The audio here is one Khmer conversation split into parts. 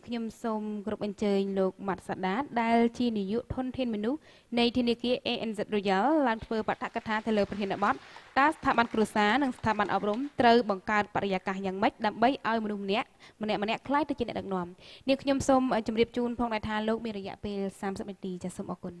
ខ្ញុំសូមគោរពអញ្ជើញលោកម៉ាត់សាដាដែលជានាយកធនធានមនុស្សនៃធនាគារ ANZ Royal ឡើងធ្វើបទកថាទៅលើប្រធានបទតើស្ថាប័នគ្រួសារនិងស្ថាប័នអប់រំត្រូវបង្កើតបរិយាកាសយ៉ាងម៉េចដើម្បីឲ្យមនុស្សម្នាក់ក្លាយទៅជាអ្នកដឹកនាំនាងខ្ញុំសូមជម្រាបជូនផងដែរថាលោកមានរយៈពេល30នាទីចាសសូមអរគុណ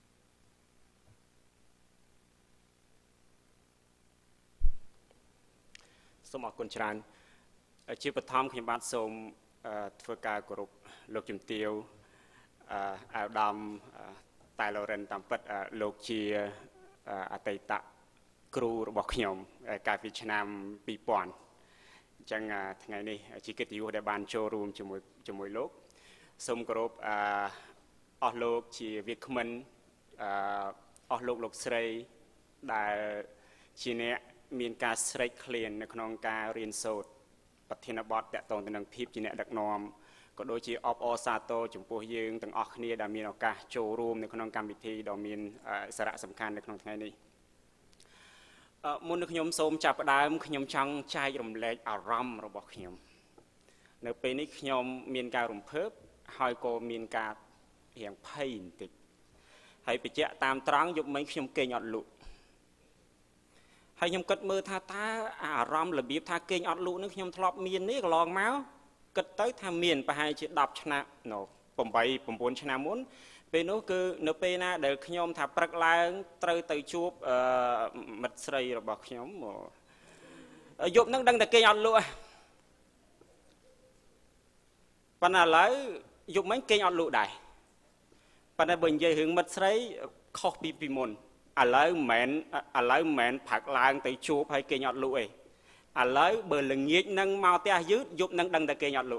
សូមអរគុណច្រើនជាបឋមខ្ញុំបាទសូមធ្វើការគោរពលោកជំទាវអាដាមតែឡូរិនតាមពិតលោកជាអតីតគ្រូរបស់ខ្ញុំកាលពីឆ្នាំ2000អញ្ចឹងថ្ងៃនេះជាកិត្តិយសដែលបានចូលរួមជាមួយលោកសូមគោរពអស់លោកជាវាគ្មិនអស់លោកស្រីដែលជាអ្នកមានការស្រេកឃ្លាននៅក្នុងការរៀនសូត្រប្រធានបទតកតងទៅនឹងភាពជាអ្នកដឹកនាំក៏ដូចជាអបអរសាទរចំពោះយើងទាំងអស់គ្នាដែលមានឱកាសចូលរួមនៅក្នុងកម្មវិធីដ៏មានសារៈសំខាន់នៅក្នុងថ្ងៃនេះមុននឹងខ្ញុំសូមចាប់ផ្ដើមខ្ញុំចង់ចែករំលែកអារម្មណ៍របស់ខ្ញុំនៅពេលនេះខ្ញុំមានការរំភើបហើយក៏មានការរៀងភ័យបន្តិចហើយបញ្ជាក់តាមត្រង់យប់មិញខ្ញុំគេងអត់លក់ហើយខ្ញុំគិតមើលថាតើអារម្មណ៍របៀបថាគេងអត់លក់នឹងខ្ញុំធ្លាប់មាននេះកន្លងមកគិតទៅថាមានប្រហែលជា10ឆ្នាំ8 9ឆ្នាំមុនពេលនោះគឺនៅពេលណាដែលខ្ញុំថាព្រឹកឡើងត្រូវទៅជួបមិត្តស្រីរបស់ខ្ញុំយប់ហ្នឹងដឹងតែគេងអត់លក់ប៉ុន្តែឥឡូវយប់មិញគេងអត់លក់ដែរប៉ុន្តែបើនិយាយរឿងមិត្តស្រីខុសពីមុនឥឡូវមិនមែនផឹកឡើងទៅជួបហើយគេងអត់លក់ទេឥឡូវបើល្ងាចនឹងមកផ្ទះយឺតយប់នឹងដឹងតែគេងអត់លក់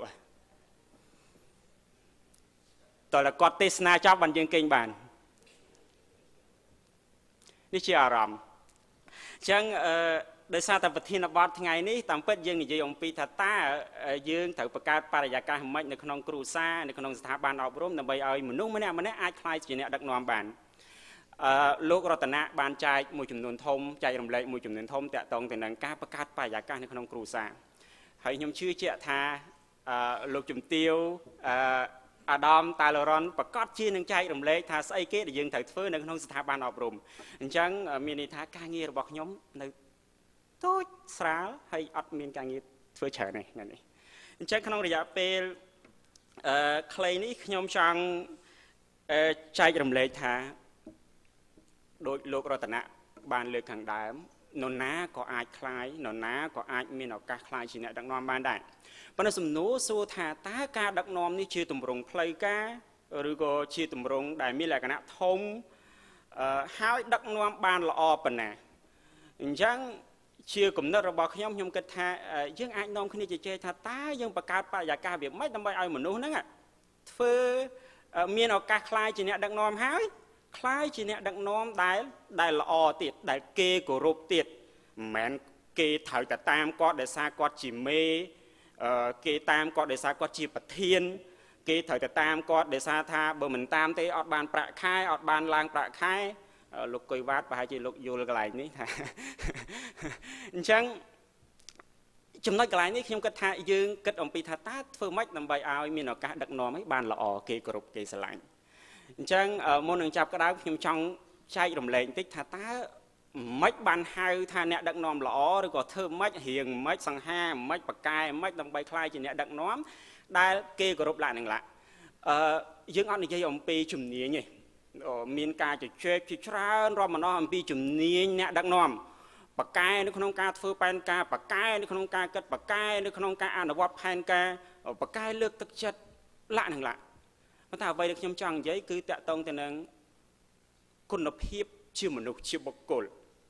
តើគាត់ទេសនាចប់បានយើងគេងបាននេះជាអារម្មណ៍អញ្ចឹងដោយសារតែប្រធានបទថ្ងៃនេះតាមពិតយើងនិយាយអំពីថាតើយើងត្រូវបង្កើតបរិយាកាសម៉េចនៅក្នុងគ្រួសារនៅក្នុងស្ថាប័នអប់រំដើម្បីឲ្យមនុស្សម្នាក់អាចក្លាយជាអ្នកដឹកនាំបានលោករតនៈបានចែកមួយចំនួនធំចែករំលែកមួយចំនួនធំតាក់ទងទៅនឹងការបង្កើតបរិយាកាសនៅក្នុងគ្រួសារហើយខ្ញុំជឿជាក់ថាលោកជំទាវអាដាមតាឡូរ៉ុនប្រកាសជានឹងចែករំលែកថាស្អីគេដែលយើងត្រូវធ្វើនៅក្នុងស្ថាប័នអប់រំអញ្ចឹងមានន័យថាការងាររបស់ខ្ញុំនៅតូចស្រាលហើយអត់មានការងារធ្វើច្រើនទេថ្ងៃនេះអញ្ចឹងក្នុងរយៈពេលខ្លីនេះខ្ញុំចង់ចែករំលែកថាដោយលោករតនៈបានលើកខាងដើមនរណាក៏អាចคลายនរណាក៏អាចមានឱកាសคลายជាអ្នកដឹកនាំបានដែរប៉ុន្តែសំណួរសួរថាតើការដឹកនាំនេះជាទម្រង់ផ្លូវការឬក៏ជាទម្រង់ដែលមានលក្ខណៈធំហើយដឹកនាំបានល្អប៉ុណ្ណាអញ្ចឹងជាគំនិតរបស់ខ្ញុំគិតថាយើងអាចនាំគ្នាជជែកថាតើយើងបង្កើតបរិយាកាសវាម៉េចដើម្បីឲ្យមនុស្សហ្នឹងធ្វើមានឱកាសคลายជាអ្នកដឹកនាំហើយคล้ายជាអ្នកដឹកនាំដែលល្អទៀតដែលគេគោរពទៀតមិនមែនគេត្រូវតែតាមគាត់ដោយសារគាត់ជាមេគេតាមគាត់ដោយសារគាត់ជាប្រធានគេត្រូវតែតាមគាត់ដោយសារថាបើមិនតាមទេអត់បានប្រាក់ខែអត់បានឡើងប្រាក់ខែលោកកុយវ៉ាតប្រហែលជាលោកយល់កន្លែងនេះថាអញ្ចឹងចំណុចកន្លែងនេះខ្ញុំគិតថាយើងគិតអំពីថាតើធ្វើម៉េចដើម្បីឲ្យមានឱកាសដឹកនាំឲ្យបានល្អគេគោរពគេស្រឡាញ់អញ្ចឹងមុននឹងចាប់ក្តៅខ្ញុំចង់ចែករំលែកបន្តិចថាតើមិនបានហៅថាអ្នកដឹកនាំល្អឬក៏ធ្វើមិនរៀងមិនសង្ហាមិនបកកែមិនដើម្បីខ្លាយជាអ្នកដឹកនាំដែលគេគោរពឡាក់នឹងឡាក់យើងអត់និយាយអំពីជំនាញទេមានការជជែកជាច្រើនរាប់ម្ដងអំពីជំនាញអ្នកដឹកនាំបកកែនៅក្នុងការធ្វើផែនការបកកែនៅក្នុងការគិតបកកែនៅក្នុងការអនុវត្តផែនការបកកែលើកទឹកចិត្តឡាក់នឹងឡាក់ប៉ុន្តែអ្វីដែលខ្ញុំចង់និយាយគឺតាក់ទងទៅនឹងគុណភាពជាមនុស្សជាបុគ្គល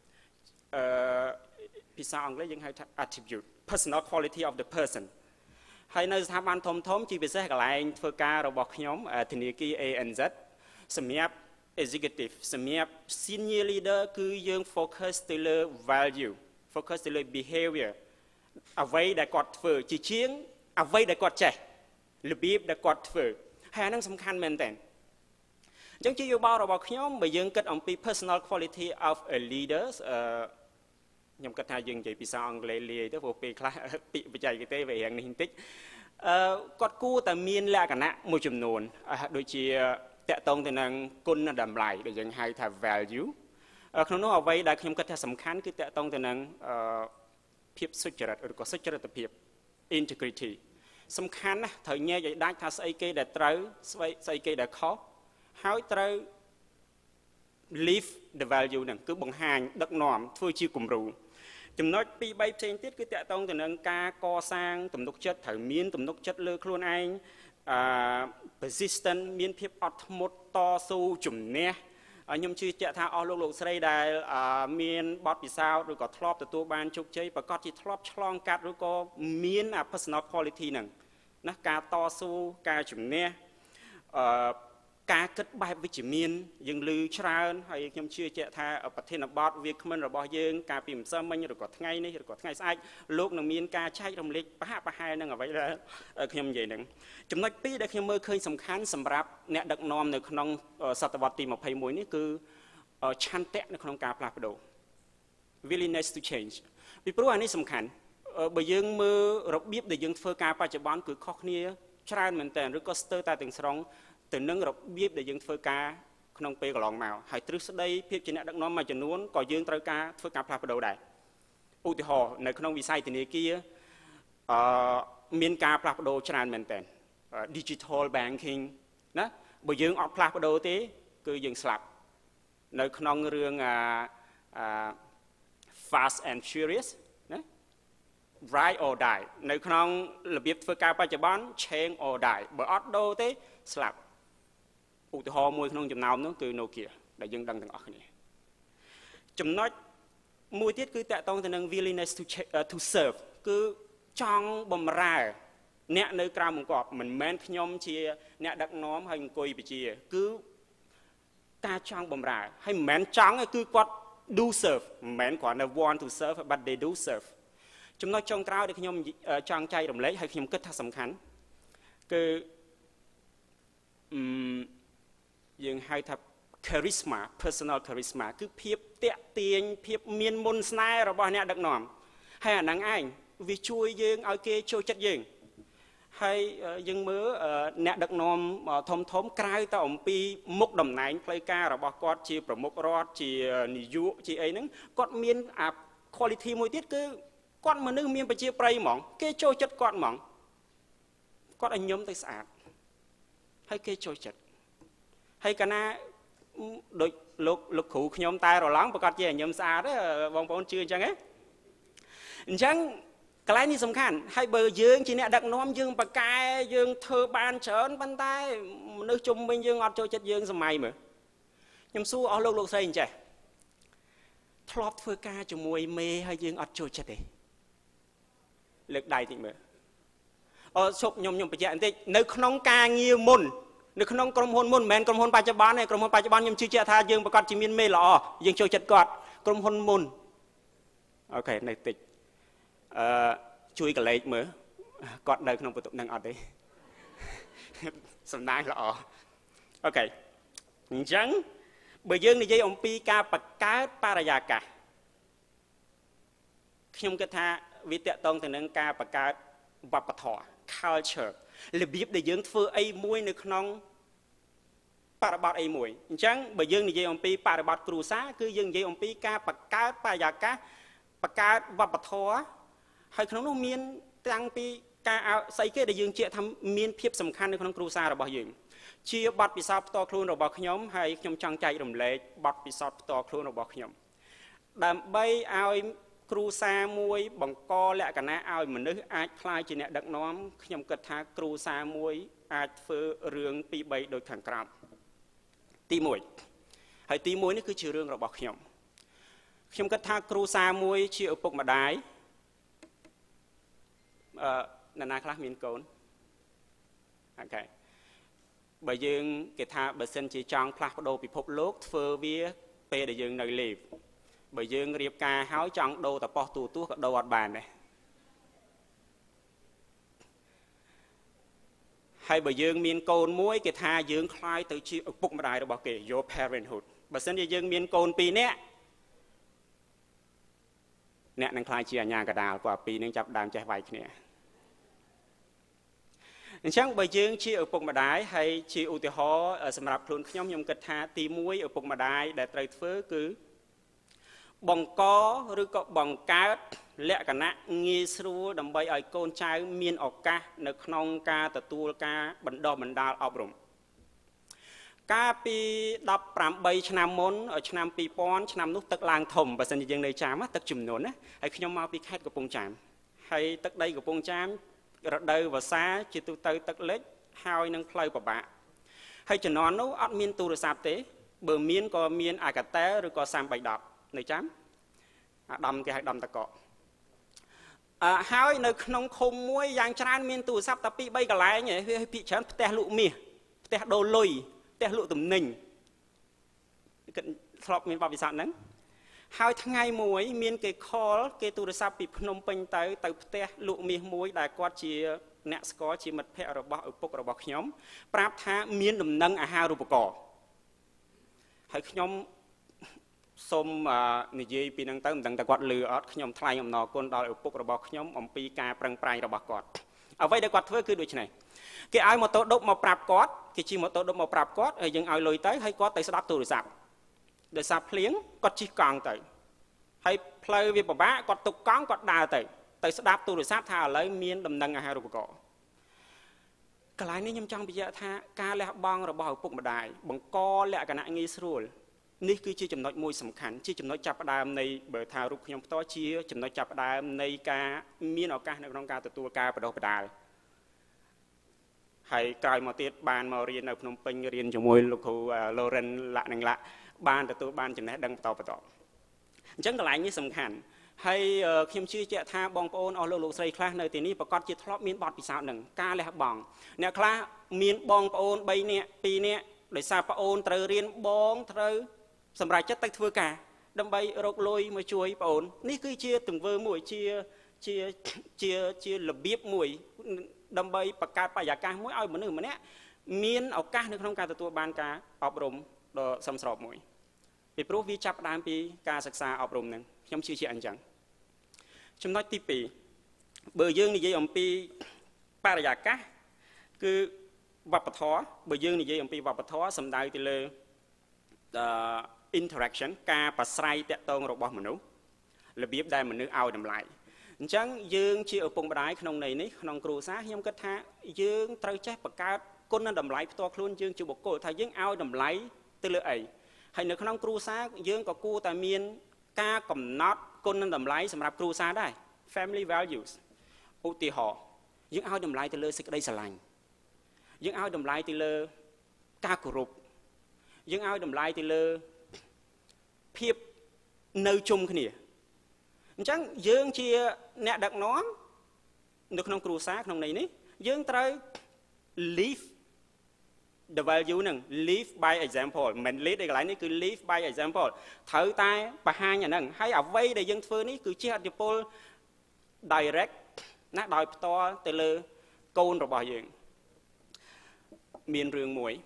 ភាសាអង់គ្លេសយើងហៅថា attribute personal quality of the person ហើយនៅស្ថាប័នធំជាពិសេសកន្លែងធ្វើការរបស់ខ្ញុំធនាគារ ANZ សម្រាប់ executive សម្រាប់ senior leader គឺយើង focus ទៅលើ value focus ទៅលើ behavior អ្វីដែលគាត់ធ្វើជាជាងអ្វីដែលគាត់ចេះរបៀបដែលគាត់ធ្វើហើយអានឹងសំខាន់មែនតើអញ្ចឹងជាយោបល់របស់ខ្ញុំបើយើងគិតអំពី personal quality of a leader ខ្ញុំគិតថាយើងនិយាយភាសាអង់គ្លេសលាយទៅព្រោះពេលខ្លះពាក្យបច្ចេកទេសវារៀងនេះបន្តិចគាត់គួរតែមានលក្ខណៈមួយចំនួនដូចជាតកតងទៅនឹងគុណតម្លៃដែលយើងហៅថា value ក្នុងនោះអ្វីដែលខ្ញុំគិតថាសំខាន់គឺតកតងទៅនឹងភាពសុចរិតឬក៏សុចរិតភាព integrity សំខាន់ណាស់ត្រូវញែកឲ្យដាច់ថាស្អីគេដែលត្រូវស្អីគេដែលខុសហើយត្រូវ live the value ហ្នឹងគឺបង្ហាញដឹកនាំធ្វើជាគំរូចំណុច2 3ផ្សេងទៀតគឺតកតងទៅនឹងការកសាងទំនុកចិត្តត្រូវមានទំនុកចិត្តលើខ្លួនឯងpersistent មានភាពអត់ធ្មត់តស៊ូជំនះខ្ញុំជឿជាក់ថាអស់លោកស្រីដែលមានបទពិសោធន៍ឬក៏ធ្លាប់ទទួលបានជោគជ័យប្រកាសជាធ្លាប់ឆ្លងកាត់ឬក៏មាន personal quality ហ្នឹងណាការតស៊ូការជំនះការគិតបែបវិជ្ជមានយើងឮច្រើនហើយខ្ញុំជឿជាក់ថាប្រធានបទវាគ្មិនរបស់យើងការពីម្សិលមិញឬក៏ថ្ងៃនេះឬក៏ថ្ងៃស្អែកលោកនឹងមានការចែករំលែកប្រហែលនឹងអ្វីដែលខ្ញុំនិយាយហ្នឹងចំណុច2ដែលខ្ញុំមើលឃើញសំខាន់សម្រាប់អ្នកដឹកនាំនៅក្នុងសតវត្សទី21នេះគឺឆន្ទៈនៅក្នុងការផ្លាស់ប្ដូរ willingness to change ពីព្រោះអានេះសំខាន់បើយើងមើលរបៀបដែលយើងធ្វើការបច្ចុប្បន្នគឺខុសគ្នាច្រើនមែនតើឬក៏ស្ទើរតែទាំងស្រុងទៅនឹងរបៀបដែលយើងធ្វើការក្នុងពេលកន្លងមកហើយទ្រឹស្ដីភាពជាអ្នកដឹកនាំមួយចំនួនក៏យើងត្រូវការធ្វើការផ្លាស់ប្ដូរដែរឧទាហរណ៍នៅក្នុងវិស័យធនាគារមានការផ្លាស់ប្ដូរច្រើនមែនតើ digital banking ណាបើយើងអត់ផ្លាស់ប្ដូរទេគឺយើងស្លាប់នៅក្នុងរឿងfast and furious ណា ride or die នៅក្នុងរបៀបធ្វើការបច្ចុប្បន្ន change or die បើអត់ដូរទេស្លាប់ឧទាហរណ៍មួយក្នុងចំណោមនោះគឺ Nokia ដែលយើងដឹងទាំងអស់គ្នាចំណុចមួយទៀតគឺតកតងទៅនឹង willingness to serve គឺចង់បំរើអ្នកនៅក្រៅបង្គាប់មិនមែនខ្ញុំជាអ្នកដឹកនាំហើយអង្គុយបជាគឺការចង់បំរើហើយមិនមែនចង់គឺគាត់ do serve មិនមែនគ្រាន់តែ want to serve but they do serve ចំណុចចុងក្រោយដែលខ្ញុំចង់ចែករំលែកហើយខ្ញុំគិតថាសំខាន់គឺយើងហៅថា charisma personal charisma គឺភាពតាក់ទាញភាពមានមុនស្នេហ៍របស់អ្នកដឹកនាំហើយអាហ្នឹងឯងវាជួយយើងឲ្យគេចូលចិត្តយើងហើយយើងមើលអ្នកដឹកនាំធំក្រៅទៅអំពីមុខតំណែងផ្លូវការរបស់គាត់ជាប្រមុខរដ្ឋជានាយកជាអីហ្នឹងគាត់មានអា quality មួយទៀតគឺគាត់មនុស្សមានប្រជាប្រិយហ្មងគេចូលចិត្តគាត់ហ្មងគាត់ឲ្យញោមទៅស្អាតហើយគេចូលចិត្តហើយកាលណាដូចលោកគ្រូខ្ញុំតែរឡងប្រកាសជាញោមស្អាតទេបងប្អូនជឿអញ្ចឹងទេអញ្ចឹងកន្លែងនេះសំខាន់ហើយបើយើងជាអ្នកដឹកនាំយើងបកកែយើងធ្វើបានច្រើនប៉ុន្តែមនុស្សជុំវិញយើងអត់ចូលចិត្តយើងសម័យមើលខ្ញុំសួរអស់លោកស្រីអញ្ចេះធ្លាប់ធ្វើការជាមួយមេហើយយើងអត់ចូលចិត្តទេលើកដៃតិចមើលឈប់ខ្ញុំបញ្ជាក់បន្តិចនៅក្នុងការងារមុននៅក្នុងក្រុមហ៊ុនមុនមិនមែនក្រុមហ៊ុនបច្ចុប្បន្នទេក្រុមហ៊ុនបច្ចុប្បន្នខ្ញុំជឿជាក់ថាយើងប្រកាសជាមានមេល្អយើងចូលចិត្តគាត់ក្រុមហ៊ុនមុនអូខេនៅតិចជួយកលេចមើលគាត់នៅក្នុងបន្ទប់នឹងអត់ទេសំណាងល្អអូខេអញ្ចឹងបើយើងនិយាយអំពីការបង្កើតបរិយាកាសខ្ញុំគិតថាវាតកតងទៅនឹងការបង្កើតវប្បធម៌ culture របៀបដែលយើងធ្វើអីមួយនៅក្នុងបរិបទអីមួយអញ្ចឹងបើយើងនិយាយអំពីបរិបទគ្រួសារគឺយើងនិយាយអំពីការបង្កើតបរិយាកាសបង្កើតវប្បធម៌ហើយក្នុងនោះមានតាំងពីការស្អីគេដែលយើងជឿថាមានភាពសំខាន់នៅក្នុងគ្រួសាររបស់យើងជាបទពិសោធន៍ផ្ទាល់ខ្លួនរបស់ខ្ញុំហើយខ្ញុំចង់ចែករំលែកបទពិសោធន៍ផ្ទាល់ខ្លួនរបស់ខ្ញុំដើម្បីឲ្យគ្រួសារមួយបង្កលក្ខណៈឲ្យមនុស្សអាចខ្លាយជាអ្នកដឹកនាំខ្ញុំគិតថាគ្រួសារមួយអាចធ្វើរឿងពីរ3ដូចខាងក្រោមទី1ហើយទី1នេះគឺជារឿងរបស់ខ្ញុំគិតថាគ្រួសារមួយជាឪពុកម្ដាយអ្នកណាខ្លះមានកូនអូខេបើយើងគេថាបើសិនជាចង់ផ្លាស់ប្ដូរពិភពលោកធ្វើវាពេលដែលយើងនៅ live បើយើងរៀបការហើយចង់ដូរតប៉ោះទូក៏ដូរអត់បានដែរហើយបើយើងមានកូនមួយគេថាយើងខ្លាយទៅជាឪពុកម្ដាយរបស់គេ your parenthood បើសិនជាយើងមានកូន2នាក់អ្នកនឹងខ្លាយជាអាញាកដាលព្រោះ2នឹងចាប់ដើមចេះវាយគ្នាអញ្ចឹងបើយើងជាឪពុកម្ដាយហើយជាឧទាហរណ៍សម្រាប់ខ្លួនខ្ញុំគិតថាទី1ឪពុកម្ដាយដែលត្រូវធ្វើគឺបង្កឬក៏បង្កើតលក្ខណៈងាយស្រួលដើម្បីឲ្យកូនចៅមានឱកាសនៅក្នុងការទទួលការបណ្ដុះបណ្ដាលអប់រំកាលពី18ឆ្នាំមុនឆ្នាំ2000ឆ្នាំនោះទឹកឡើងធំបើសិនជាយើងនៅចាមទឹកជំនន់ណាហើយខ្ញុំមកពីខេត្តកំពង់ចាមហើយទឹកដីកំពង់ចាមរដូវវស្សាជាទូទៅទឹកលិចហើយនឹងផ្លូវពិបាកហើយជំនាន់នោះអត់មានទូរស័ព្ទទេបើមានក៏មានអាកាតែឬក៏330នៅចាំអាដំគេហៅដំតកកហើយនៅក្នុងឃុំមួយយ៉ាងច្រើនមានទូរស័ព្ទតែ2 3កន្លែងវាភាគច្រើនផ្ទះលក់មាសផ្ទះដូរលុយផ្ទះលក់ទំនិញធ្លាប់មានបទពិសោធន៍ហ្នឹងហើយថ្ងៃមួយមានគេខលគេទូរស័ព្ទពីភ្នំពេញទៅផ្ទះលក់មាសមួយដែលគាត់ជាអ្នកស្គាល់ជាមិត្តភ័ក្តិរបស់ឪពុករបស់ខ្ញុំប្រាប់ថាមានដំណឹងអាហារូបករណ៍ហើយខ្ញុំសូមនិយាយពីហ្នឹងទៅមិនដឹងតែគាត់លឺអត់ខ្ញុំថ្លែងអំណរគុណដល់ឪពុករបស់ខ្ញុំអំពីការប្រឹងប្រែងរបស់គាត់អ្វីដែលគាត់ធ្វើគឺដូចនេះគេឲ្យម៉ូតូដប់មកប្រាប់គាត់គេជិះម៉ូតូដប់មកប្រាប់គាត់ហើយយើងឲ្យលុយទៅហើយគាត់ទៅស្ដាប់ទូរស័ព្ទដោយសារភ្លៀងគាត់ជិះកង់ទៅហើយផ្លូវវាពិបាកគាត់ទុកកង់គាត់ដើរទៅស្ដាប់ទូរស័ព្ទថាឥឡូវមានដំណឹងអាហារូបករណ៍កន្លែងនេះខ្ញុំចង់បញ្ជាក់ថាការលះបង់របស់ឪពុកម្ដាយបង្កលក្ខណៈងាយស្រួលនេះគឺជាចំណុចមួយសំខាន់ជាចំណុចចាប់ផ្ដើមនៃបើថារូបខ្ញុំផ្ទាល់ជាចំណុចចាប់ផ្ដើមនៃការមានឱកាសនៅក្នុងការទទួលការបណ្ដុះបណ្ដាលហើយក្រោយមកទៀតបានមករៀននៅភ្នំពេញរៀនជាមួយលោកគ្រូ Lauren លាក់នឹងលាក់បានទទួលបានចំណេះដឹងបន្តអញ្ចឹងកន្លែងនេះសំខាន់ហើយខ្ញុំជឿជាក់ថាបងប្អូនអស់លោកស្រីខ្លះនៅទីនេះប្រកាសជាធ្លាប់មានបទពិសោធន៍នឹងការលះបង់អ្នកខ្លះមានបងប្អូន3នាក់2នាក់ដោយសារប្អូនត្រូវរៀនបងត្រូវសម្រាប់ចិត្តទៅធ្វើការដើម្បីរកលុយមកជួយប្អូននេះគឺជាទង្វើមួយជារបៀបមួយដើម្បីបង្កើតបរិយាកាសមួយឲ្យមនុស្សម្នាក់មានឱកាសនៅក្នុងការទទួលបានការអប់រំដ៏សមស្របមួយពីព្រោះវាចាប់ផ្ដើមពីការសិក្សាអប់រំនឹងខ្ញុំជឿជាក់អញ្ចឹងចំណុចទី2បើយើងនិយាយអំពីបរិយាកាសគឺវប្បធម៌បើយើងនិយាយអំពីវប្បធម៌សំដៅទៅលើinteraction ការប្រស្រ័យតាក់ទងរបស់មនុស្សរបៀបដែលមនុស្សឲ្យតម្លៃអញ្ចឹងយើងជាឪពុកម្ដាយក្នុងន័យនេះក្នុងគ្រួសារខ្ញុំគិតថាយើងត្រូវចេះបង្កើតគុណតម្លៃផ្ទាល់ខ្លួនយើងជាបុគ្គលថាយើងឲ្យតម្លៃទៅលើអីហើយនៅក្នុងគ្រួសារយើងក៏គួរតែមានការកំណត់គុណតម្លៃសម្រាប់គ្រួសារដែរ family values ឧទាហរណ៍យើងឲ្យតម្លៃទៅលើសេចក្តីស្រឡាញ់យើងឲ្យតម្លៃទៅលើការគោរពយើងឲ្យតម្លៃទៅលើភាពនៅជុំគ្នាអញ្ចឹងយើងជាអ្នកដឹកនាំនៅក្នុងគ្រួសារក្នុងន័យនេះយើងត្រូវ live the value នឹង live by example មិន lead ឯកន្លែងនេះគឺ live by example ត្រូវតែបង្ហាញអាហ្នឹងហើយអ្វីដែលយើងធ្វើនេះគឺជាឥទ្ធិពល direct ណាដោយផ្ទាល់ទៅលើកូនរបស់យើងមានរឿងមួយ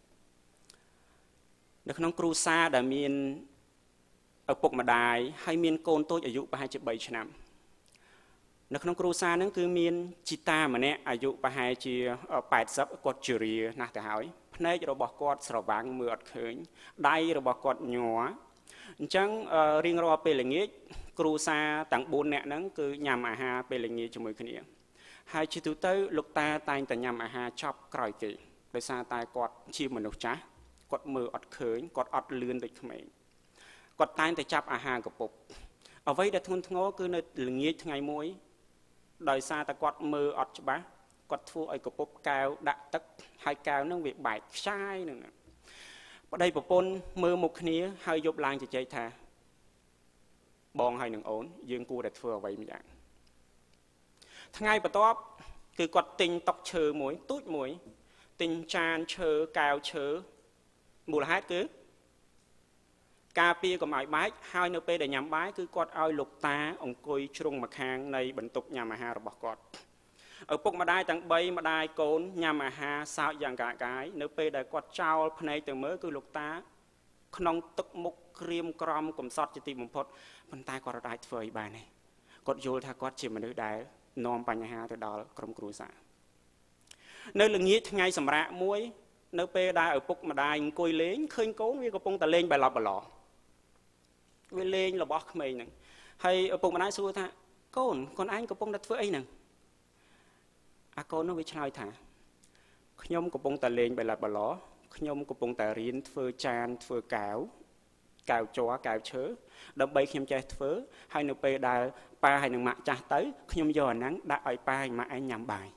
នៅក្នុងគ្រួសារដែលមានឪពុកម្ដាយហើយមានកូនតូចអាយុប្រហែលជា3ឆ្នាំនៅក្នុងគ្រួសារហ្នឹងគឺមានជីតាម្នាក់អាយុប្រហែលជា80គាត់ជរាណាស់ទៅហើយភ្នែករបស់គាត់ស្រវាំងមើលអត់ឃើញដៃរបស់គាត់ញ័រអញ្ចឹងរៀងរាល់ពេលល្ងាចគ្រួសារទាំង4នាក់ហ្នឹងគឺញ៉ាំអាហារពេលល្ងាចជាមួយគ្នាហើយជាទូទៅលោកតាតែងតែញ៉ាំអាហារចប់ក្រោយគេដោយសារតែគាត់ជាមនុស្សចាស់គាត់មើលអត់ឃើញគាត់អត់លឿនដូចក្មេងគាត់តែងតែចាប់អាហារកពុបអ្វីដែលធ្ងន់ធ្ងរគឺនៅល្ងាចថ្ងៃមួយដោយសារតែគាត់មើលអត់ច្បាស់គាត់ធ្វើឲ្យកពុបកែវដាក់ទឹកហើយកែវនឹងវាបែកខ្ចាយនឹងប្តីប្រពន្ធមើលមុខគ្នាហើយយប់ឡើងជជែកថាបងហើយនឹងអូនយើងគួរតែធ្វើអ្វីម្យ៉ាងថ្ងៃបន្ទាប់គឺគាត់ទិញតុកឈើមួយទូចមួយទិញចានឈើកែវឈើមូលហេតុគឺការពារកុំឲ្យបែកហើយនៅពេលដែលញ៉ាំបាយគឺគាត់ឲ្យលោកតាអង្គុយជ្រុងម្ខាងនៃបន្ទប់ញ៉ាំអាហាររបស់គាត់ឪពុកម្ដាយទាំង3ម្ដាយកូនញ៉ាំអាហារសើចយ៉ាងកាកាយនៅពេលដែលគាត់ចោលភ្នែកទៅមើលគឺលោកតាក្នុងទឹកមុខក្រៀមក្រំកំសត់ជាទីបំផុតប៉ុន្តែគាត់អាចធ្វើឲ្យបានទេគាត់យល់ថាគាត់ជាមនុស្សដែលនាំបញ្ហាទៅដល់ក្រុមគ្រួសារ Nơi là nghĩa ngày sầm rạ muối nơi pe đai ở bục mà đai cùi lên khơi cố với cái bông ta lên bài lọp bà lọ với lên là bóc mày nè hay ở bụng mà đai xua tha con anh có bông đặt với ấy nè con nó với chai thả nhôm có bông ta lên bài lọp bà lọ nhôm có bông ta riêng phơi chan phơi cào chó cào chớ đâm bay khiêm trai phớ hay nơi pe đai pa hay nương mạ cha tới nhôm giò nắng đã ở pa mà anh nhầm bài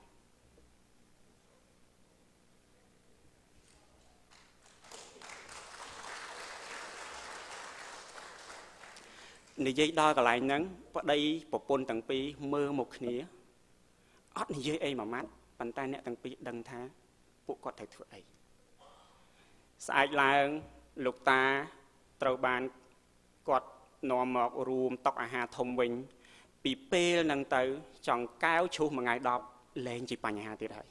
nị dây đo cả lại nắng và đây bộ pôn tầng pi mơ một khía ót nị dây ấy mà mát bàn tay nè tầng pi đằng thá bộ cọt thầy thưa ấy sai lang lục ta trâu bàn cọt nò mọc rùm tóc hà thông bình bị pê nâng tới chọn cao chú mà ngày đọc lên chỉ bằng nhà tiệt hay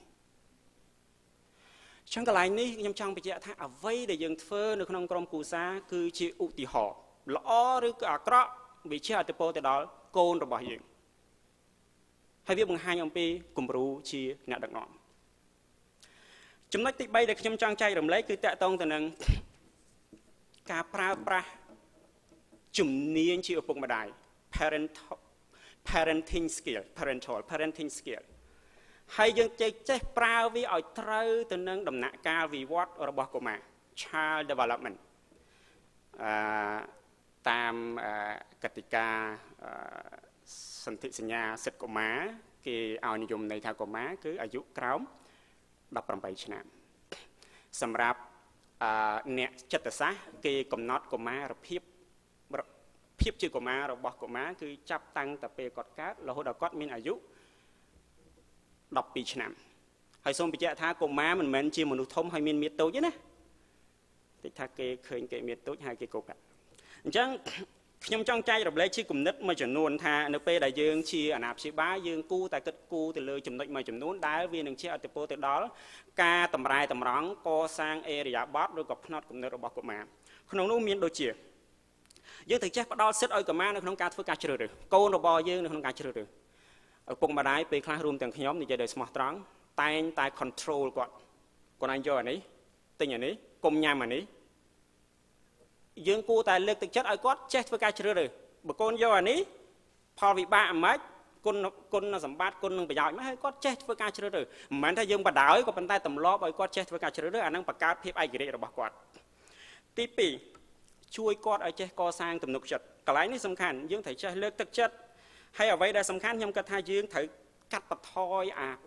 trong cái lại ní nhằm trong bây giờ thà ở vây để dừng phơ được không trong cù sa cứ chỉ ụ tì họ lõ rồi cả cọ vì chia từ po từ đó côn rồi bỏ hiện hay biết bằng hai ông pi cùng rú chia nhặt đặc ngọn chúng nói tị bay để trong trang chay đồng lấy cứ tẹt tông từ nâng cả pra chủng niên chỉ ở bụng mà đại parenting skill hay dân chơi pra vì ở trâu từ nâng đầm nạ ca vì what ở bỏ của mà child development tamกติกาสันติสัญญาสิทธิ์กม้าคือเอานิยมในทางกม้าคืออายุคราวดับประมาณชั่วสำหรับเนี่ยจัตสะคือกำหนดกม้าระเพียบชื่อกม้าระบบกม้าคือจับตั้งแต่เปกอดกัดเราหัวดอกกัดมีอายุดับปีชั่วให้ส่งไปเจ้าท่ากม้ามันเหมือนชีมนุษย์ทมให้มีเมียโตใช่ไหมที่ท่าเกเคยเกเมียโตให้เกโกะจังยมจ้องใจเราเลยชี้กลุ่มนึกมาจำนวนท่าเนเปได้ยืงชี้อนาบชี้บ้ายืงกู้แต่กึศกู้แต่เลยจำนวนมาจำนวนได้เวียนหนึ่งชี้อัตโปแต่ดอลกาตำรายตำร้องก่อสร้างเอริยาบัตโดยกับพนักกลุ่มนึกระบบกลุ่มมาขนมนู้มีนโดยเฉียยืงถึงแจ้งดอลเซตเอากลุ่มมาในขนมการฝึกการเชื่อหรือโกนระบยืงในขนมการเชื่อหรือปุ่มมาได้ไปคลายรวมแต่ขยมในใจเดือดสมองตรังตายคอนโทรลก่อนอันย่ออันนี้ติงอันนี้กลมยามอันนี้ยืงกูแต่เลือกติดชัดไอ้ก้อนเช็ดเพื่อการเชื่อเลยบุคคลโยอันนี้พอวิบากมั้ยคนสัมบัติคนนึงไปย่อยไม่ให้ก้อนเช็ดเพื่อการเชื่อเลยเหมือนถ้ายืงประดาวก็เป็นใต้ตำล้อไอ้ก้อนเช็ดเพื่อการเชื่อเลยอันนั้นประกาศเพียบไอ้กิเลสระบาดก้อนที่ปีช่วยก้อนไอ้เช็ดก่อสร้างตำหนุกจัดกระไรนี่สำคัญยืงถ่ายเช็ดเลือกติดชัดให้เอาไว้ได้สำคัญยำกระทายยืงถ่ายกัดปะทอย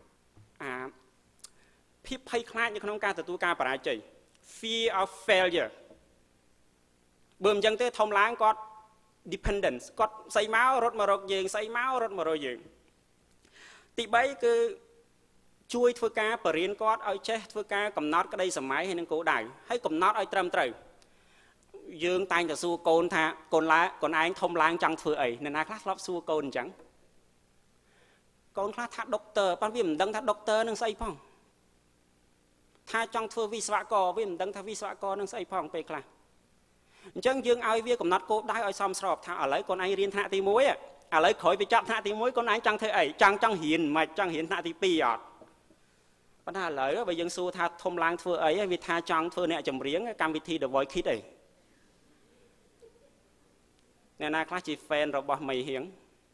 เพียบให้คลาดในขนมการตัวการปราจัย fear of failureเบิ่มจังเต้ทอมล้างก็ dependence ก็ใส่เมาส์รถมารถยิงใส่เมาส์รถมารถยิงตีใบคือช่วยทวการปริญญาก็เอาเช็ดทวการกำนัดก็ได้สมัยให้นังโกได้ให้กำนัดเอาตรำตรึยืงตายแต่สู้โกนท่าโกนละโกนไอ้ทอมล้างจังเถื่อยในนาคลาสรับสู้โกนจังโกนคลาสทัดด็อกเตอร์ปั้นวิ่งดังทัดด็อกเตอร์นั่งใส่พ่องถ้าจังเถื่อวิศวกรวิ่งดังทัดวิศวกรนั่งใส่พ่องไปคลาจังยืงเอาเวียกำนัดโกได้เอาซ้ำสอบทางอะไรคนไอเรียนธนาตีมวยอะไรขอยไปจับธนาตีมวยคนไอจังเธอไอจังเห็นมาจังเห็นธนาตีปีอ่ะปัญหาเลยว่ายังสู้ท่าทมล้างเธอไอวิธาจังเธอเนี่ยจำเรียงการวิธีเดอะไวคิดไอเนี่ยนาคลาสจีแฟนเราบอกไม่เหียง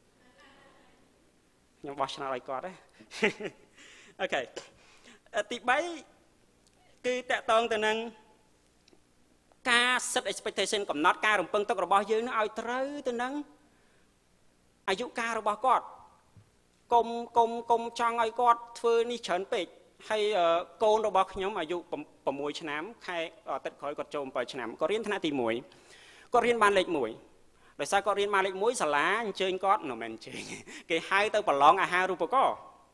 ยังบอกชนะอะไรก่อนได้โอเคตีใบคือแตะตองแต่นั้นการ set expectation กับน็อตการรำพึงตกระบายยืนเอาเต๋อตัวนั้นอายุการระบายกอดกลมจังไอ้กอดเธอนี่เฉินเป็ดให้โกนระบายขยมอายุประมวยชนะใครตัดคอยกดโจมไปชนะก็เรียนธนาตีมวยก็เรียนบานเล็กมวยโดยซาก็เรียนบานเล็กมวยสลาเชิญกอดหนูมันเชิญเกี่ยให้ตัวปลองอาหารรูปก็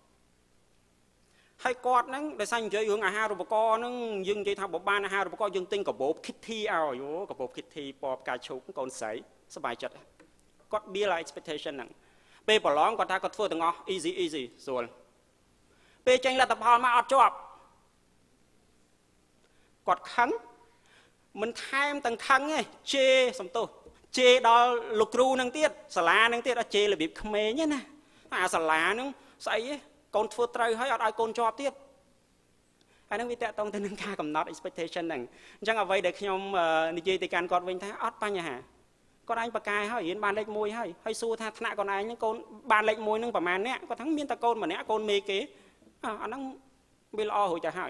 ให้กอดนั้นได้สั่งเจออยู่อาหารรูปกรนั่งยึงใจทำบบานอาหารรูปกรยึงติ้งกับโบคิดที่เอาอยู่กับโบคิดที่ปอบกาชุกก่อนใสสบายจัดกอดเบี้ยอะไร expectation นั่งเป้ปลองกอดท่าก็ทั่วถึงอ๋อ easy ส่วนเป้เจงละตะพอนมาอัดจอบกอดขังมันแทมตั้งขังไงเจสมตัวเจดอลูกครูนั่งเตี้ยสลานั่งเตี้ยเจเลยบีบเขมรเนี่ยนะสลานั่งใส่คนทั่วไตรให้เอาไอ้คนจอบเตี้ยអានឹងវាតកតងទៅនឹងការកំណត់ expectation ហ្នឹងអញ្ចឹងអ្វីដែលខ្ញុំនិយាយទៅកាន់គាត់វិញថាអត់បញ្ហាគាត់ឯងបកកាយហើយរៀនបានលេខ1ហើយសួរថាថ្នាក់គាត់ឯងហ្នឹងកូនបានលេខ1ហ្នឹងប្រហែលអ្នកគាត់ថាមានតែកូនម្នាក់កូនមេគេអាហ្នឹងវាល្អរួចទៅហើយ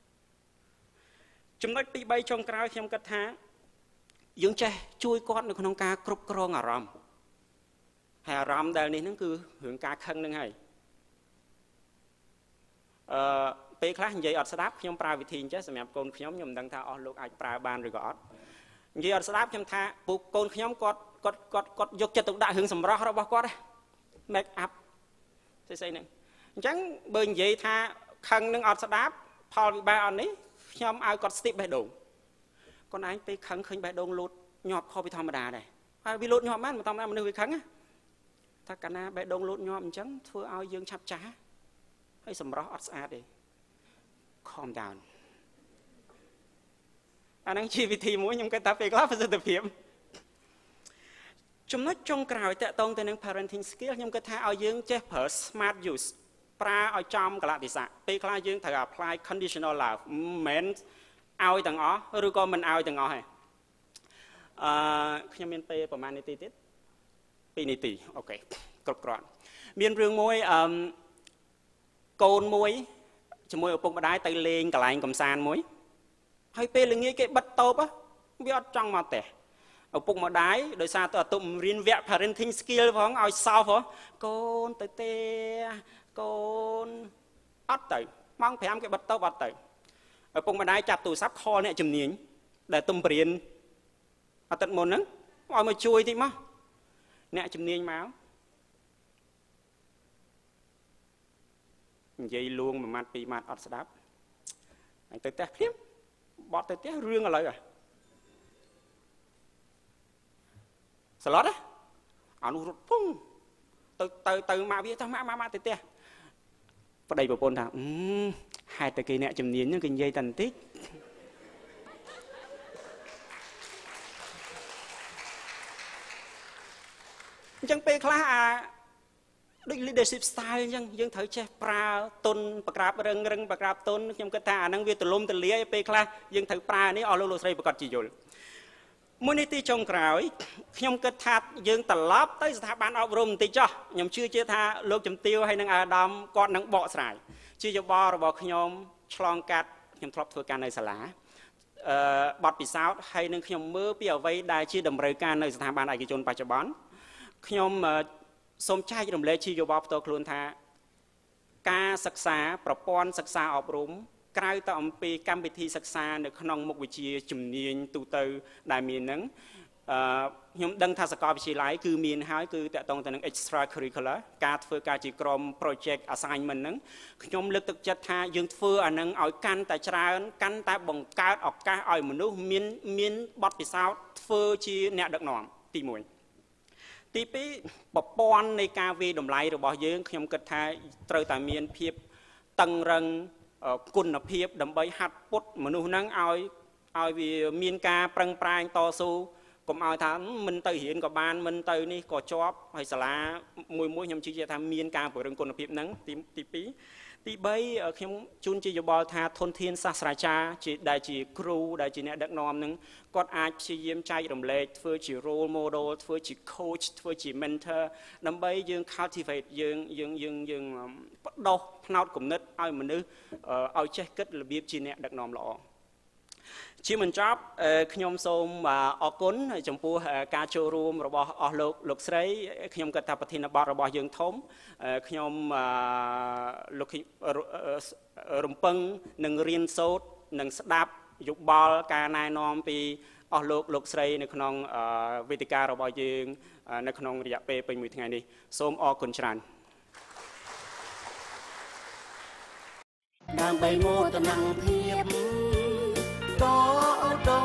ចំណុចទី3ចុងក្រោយខ្ញុំគិតថាយើងចេះជួយគាត់នៅក្នុងការគ្រប់គ្រងអារម្មណ៍ហើយអារម្មណ៍ដែលនេះហ្នឹងគឺរឿងការខឹងហ្នឹងហើយពេលខ្លះនិយាយអត់ស្ដាប់ខ្ញុំប្រើវិធីអញ្ចេះសម្រាប់កូនខ្ញុំមិនដឹងថាអស់លោកអាចប្រើបានឬក៏អត់និយាយអត់ស្ដាប់ខ្ញុំថាពូកូនខ្ញុំគាត់យកចិត្តទុកដាក់រឿងសម្រស់របស់គាត់ make up ស្អីហ្នឹងអញ្ចឹងបើនិយាយថាខឹងនឹងអត់ស្ដាប់ផលវិបាកអត់នេះខ្ញុំឲ្យគាត់ស្ទាបបេះដូងគាត់ឯងពេលខឹងឃើញបេះដូងលូតញាប់ខុសពីធម្មតាដែរហើយវាលូតញាប់មែនមិនធម្មតាមនុស្សវាខឹងថាកាលណាបេះដូងលូតញាប់អញ្ចឹងធ្វើឲ្យយើងឆាប់ចាស់ហើយសម្រស់អត់ស្អាតទេ calm down អាហ្នឹងជាវិធីមួយខ្ញុំគិតថាពេលខ្លះប្រសិទ្ធភាពចំណុចចុងក្រោយតកតងទៅនឹង parenting skill ខ្ញុំគិតថាឲ្យយើងចេះប្រើ smart use ប្រើឲ្យចំកលៈទេសៈពេលខ្លះយើងត្រូវ apply conditional love មិនឲ្យទាំងអស់ឬក៏មិនឲ្យទាំងអស់ទេខ្ញុំមានពេលប្រហែលនាទីទៀត2នាទីអូខេគ្រប់គ្រាន់មានរឿងមួយកូនមួយជាមួយឪពុកម្ដាយទៅលេងកន្លែងកំសាន្តមួយហើយពេលល្ងាចគេបិទតូបវាអត់ចង់មកផ្ទះឪពុកម្ដាយដោយសារទៅអត់រៀនវគ្គ parenting skill ផងឲ្យសោះកូនទៅទេកូនអត់ទៅម៉ោង5គេបិទតូបអត់ទៅឪពុកម្ដាយចាប់ទូរស័ព្ទខលអ្នកជំនាញដែលទំបរៀនអាទិត្យមុនហ្នឹងឲ្យមកជួយតិចមកអ្នកជំនាញមកនិយាយលួងមួយម៉ាត់ពីរម៉ាត់អត់ស្ដាប់ហើយទៅផ្ទះភ្លាមបត់ទៅផ្ទះរឿងឥឡូវស្លុតអានោះរត់ពុងទៅមកវាទៅមកទៅផ្ទះប្តីប្រពន្ធថាហេតុតែគេអ្នកជំនាញហ្នឹងគេនិយាយតែបន្តិចអញ្ចឹងពេលខ្លះដូច leadership style អញ្ចឹងយើងត្រូវចេះប្រើទុនប្រក្រាបរឹងប្រក្រាបទុនខ្ញុំគិតថាអាហ្នឹងវាទលំទលាយពេលខ្លះយើងត្រូវប្រើនេះអស់លោកស្រីប្រកាសជាយល់មួយនេះទីចុងក្រោយខ្ញុំគិតថាយើងត្រឡប់ទៅស្ថាប័នអប់រំបន្តិចចុះខ្ញុំជឿជាថាលោកជំទាវហើយនឹងអាដាមគាត់នឹងបកស្រាយជាយោបល់របស់ខ្ញុំឆ្លងកាត់ខ្ញុំធ្លាប់ធ្វើការនៅសាលាបទពិសោធន៍ហើយនឹងខ្ញុំមើលពីអ្វីដែលជាតម្រូវការនៅស្ថាប័នឯកជនបច្ចុប្បន្នខ្ញុំសូមចែករំលែកជាយោបល់ផ្ទាល់ខ្លួនថាការសិក្សាប្រព័ន្ធសិក្សាអប់រំក្រៅទៅអំពីកម្មវិធីសិក្សានៅក្នុងមុខវិជ្ជាជំនាញទូទៅដែលមានហ្នឹងខ្ញុំដឹងថាសាកលវិទ្យាល័យគឺមានហើយគឺតកតងទៅនឹង extra curricular ការធ្វើការជាក្រុម project assignment ហ្នឹងខ្ញុំលើកទឹកចិត្តថាយើងធ្វើអាហ្នឹងឲ្យកាន់តែច្រើនកាន់តែបង្កើតឱកាសឲ្យមនុស្សមានបទពិសោធន៍ធ្វើជាអ្នកដឹកនាំទី1ទី2ប្រព័ន្ធនៃការវិតម្លៃរបស់យើងខ្ញុំគិតថាត្រូវតែមានភាពតឹងរឹងគុណភាពដើម្បីហាត់ពុតមនុស្សហ្នឹងឲ្យវាមានការប្រឹងប្រែងតស៊ូកុំឲ្យថាមិនទៅរៀនក៏បានមិនទៅនេះក៏ជាប់ហើយសាលាមួយខ្ញុំជឿថាមានការពង្រឹងគុណភាពហ្នឹងទី2ទី3ខ្ញុំជូនជាយោបល់ថាធនធានសាស្ត្រាចារ្យដែលជាគ្រូដែលជាអ្នកដឹកនាំហ្នឹងគាត់អាចព្យាយាមចែករំលែកធ្វើជា role model ធ្វើជា coach ធ្វើជា mentor ដើម្បីយើង cultivate យើងបដោះផ្នោតគំនិតឲ្យមនុស្សឲ្យចេះគិតរបៀបជាអ្នកដឹកនាំល្អជាបញ្ចប់ខ្ញុំសូមអរគុណចំពោះការចូលរួមរបស់អស់លោកស្រីខ្ញុំគិតថាប្រធានបទរបស់យើងធំខ្ញុំលោករំពឹងនឹងរៀនសូត្រនិងស្ដាប់យោបល់ការណែនាំពីអស់លោកស្រីនៅក្នុងវេទិការបស់យើងនៅក្នុងរយៈពេលពេញមួយថ្ងៃនេះសូមអរគុណច្រើនដើម្បីមោទនភាពក៏ឧត្តម